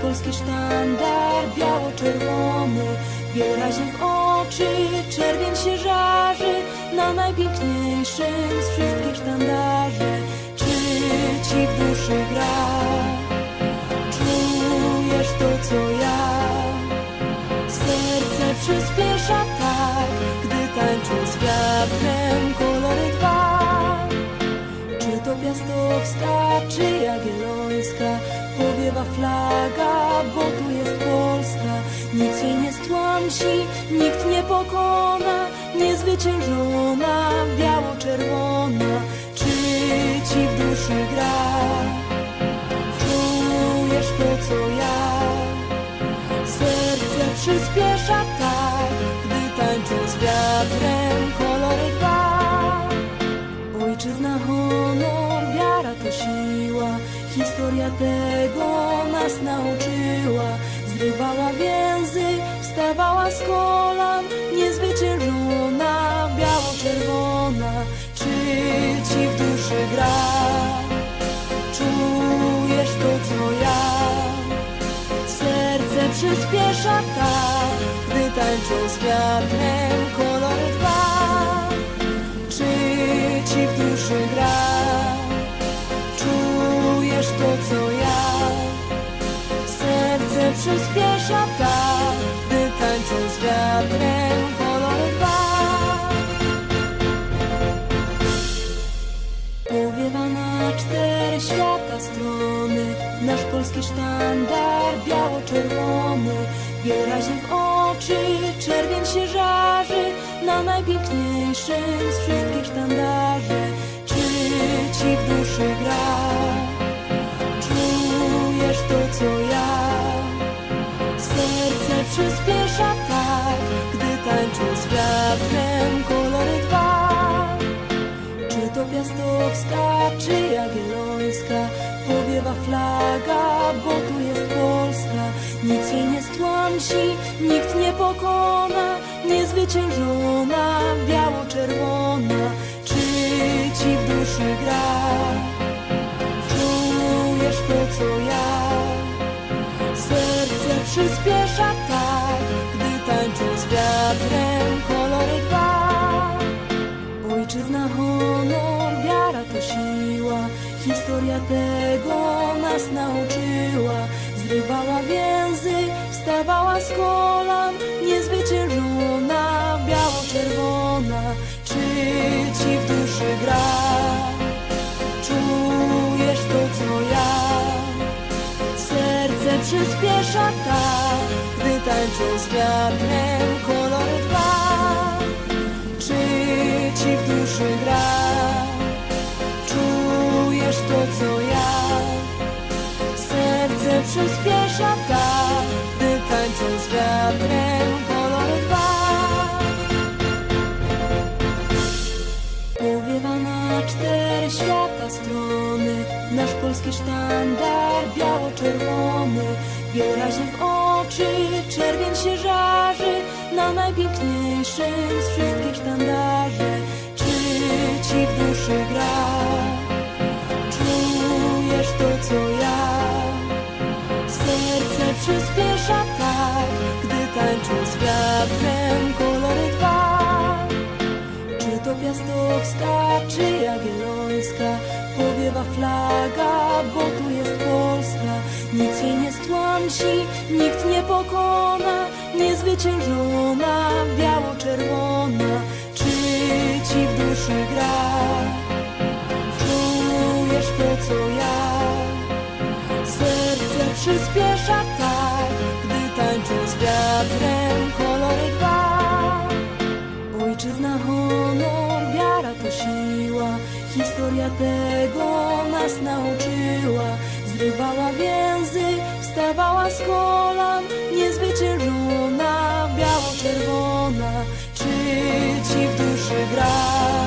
polski sztandar biało-czerwony, biel razi w oczy, czerwień się żarzy na najpiękniejszym z wszystkich sztandarzy. Czy ci w duszy gra? Czujesz to, co ja? Serce przyspiesza tak, gdy tańczą z wiatrem kolory dwa. Czy to piastowska, czy jagiellońska, powiewa flaga, bo tu jest Polska. Nic jej nie stłamsi, nikt nie pokona, niezwyciężona, biało-czerwona. Czy ci w duszy gra? Czujesz to, co ja? Serce przyspiesza tak, gdy tańczą z wiatrem kolory dwa. Ojczyzna, honor, wiara to siła, historia tego nas nauczyła. Zrywała więzy, wstawała z kolan, niezwyciężona, biało-czerwona. Czy ci w duszy gra? Czujesz to, co ja? Serce przyspiesza tak, gdy tańczą z wiatrem kolory dwa. Czy ci w duszy gra? Czujesz to, co ja? Serce przyspiesza tak, gdy tańczą z wiatrem kolory dwa. Powiewa na cztery świata strony nasz polski sztandar biało-czerwony, biel razi w oczy, czerwień się żarzy na najpiękniejszym z wszystkich sztandarzy. Czy ci w duszy gra? Czujesz to, co ja? Serce przyspiesza tak, gdy tańczą z wiatrem kolory dwa. Czy to piastowska, czy jagiellońska, powiewa flaga, bo tu jest Polska. Nic jej nie stłamsi, nikt nie pokona, niezwyciężona, biało-czerwona. Czy ci w duszy gra? Czujesz to, co ja? Serce przyspiesza tak, gdy tańczą z wiatrem kolory dwa. Ojczyzna, honor, wiara to siła, historia tego nas nauczyła. Zrywała więzy, wstawała z kolan, niezwyciężona, biało-czerwona. Czy ci w duszy gra? Czujesz to, co ja? Serce przyspiesza tak, gdy tańczą z wiatrem kolory dwa. Czy ci w duszy gra? Czujesz to, co ja? Serce przyspiesza tak, gdy tańczą z wiatrem kolory dwa. Powiewa na cztery świata strony nasz polski sztandar biało-czerwony, biel razi w oczy, czerwień się żarzy na najpiękniejszym z wszystkich sztandarzy. Czy ci w duszy gra? Czujesz to, co ja? Serce przyspiesza tak, gdy tańczą z wiatrem kolory dwa. Czy to piastowska, czy jagiellońska, powiewa flaga, bo tu jest Polska. Nic jej nie stłamsi, nikt nie pokona, niezwyciężona, biało-czerwona. Czy ci w duszy gra? Czujesz to, co ja? Serce przyspiesza tak, gdy tańczą z wiatrem kolory dwa. Ojczyzna, honor, wiara to siła, historia tego nas nauczyła. Zrywała więzy, wstawała z kolan, niezwyciężona, biało-czerwona. Czy ci w duszy gra?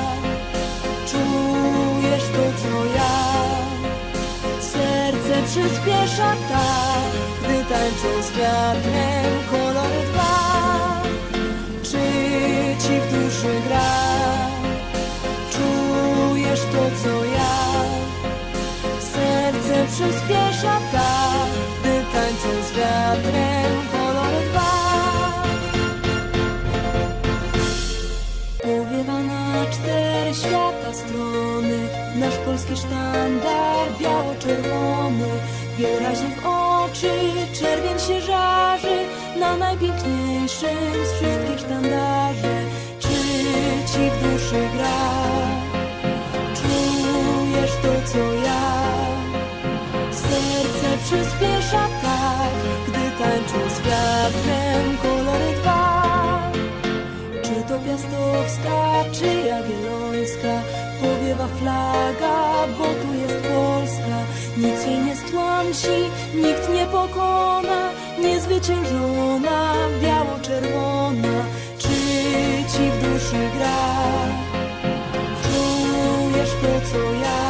Czujesz to, co ja? Serce przyspiesza tak, gdy tańczą z wiatrem kolory dwa. Czy ci w duszy gra? Czujesz to, co ja? Serce przyspiesza tak, gdy tańczą z polski sztandar biało-czerwony, biel razi w oczy, czerwień się żarzy na najpiękniejszym z wszystkich sztandarzy. Czy ci w duszy gra? Czujesz to, co ja? Serce przyspiesza tak, gdy tańczą z wiatrem kolory dwa. Czy to Piastowska, czy Jagiellońska, powiewa flaga, bo tu jest Polska. Nic jej nie stłamsi, nikt nie pokona, niezwyciężona, biało-czerwona. Czy ci w duszy gra? Czujesz to, co ja?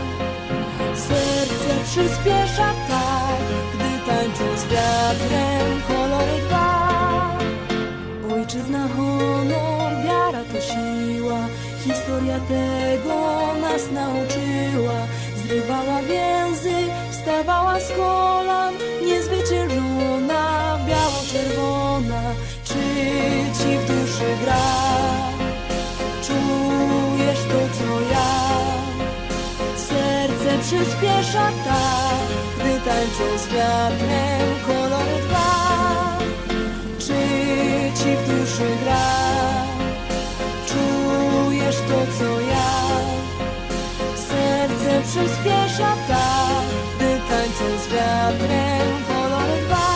Serce przyspiesza tak, gdy tańczą z wiatrem kolory dwa. Ojczyzna, honor, wiara to siła, historia tego nas nauczyła. Zrywała więzy, wstawała z kolan, niezwyciężona, biało-czerwona. Czy ci w duszy gra? Czujesz to, co ja? Serce przyspiesza tak, gdy tańczą z wiatrem kolory dwa. Czy ci w duszy gra? Czujesz to, co ja? Serce przyspiesza tak, gdy tańczą z wiatrem kolory dwa.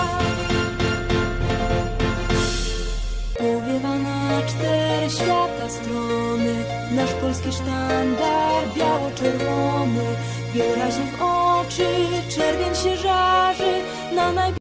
Powiewa na 4 świata strony nasz polski sztandar biało-czerwony, biel razi w oczy,